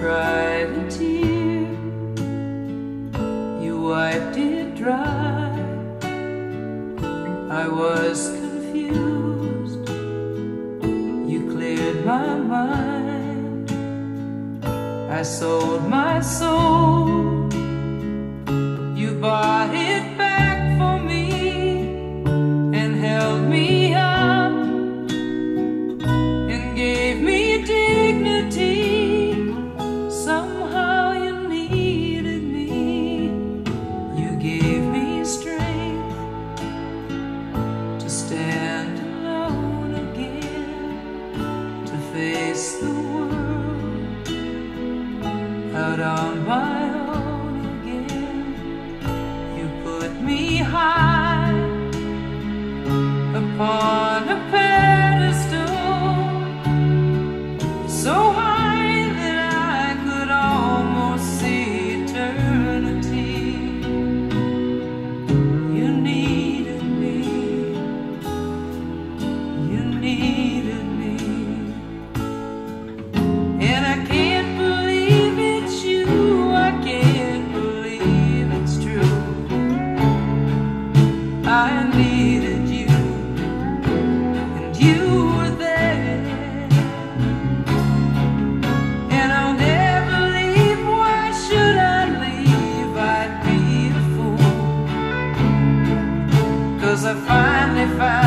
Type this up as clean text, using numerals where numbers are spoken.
cried a tear, you wiped it dry. I was confused, you cleared my mind. I sold my soul, you bought it back for me and held me up and gave me dignity. Somehow you needed me, you gave me strength to stand alone again, to face the world out on my own again. You put me high upon a pedestal, so high that I could almost see eternity. You needed me, you needed me, and I can't believe it's you, I can't believe it's true. I needed you, and you were there, and I'll never leave. Why should I leave? I'd be a fool, 'cause I finally found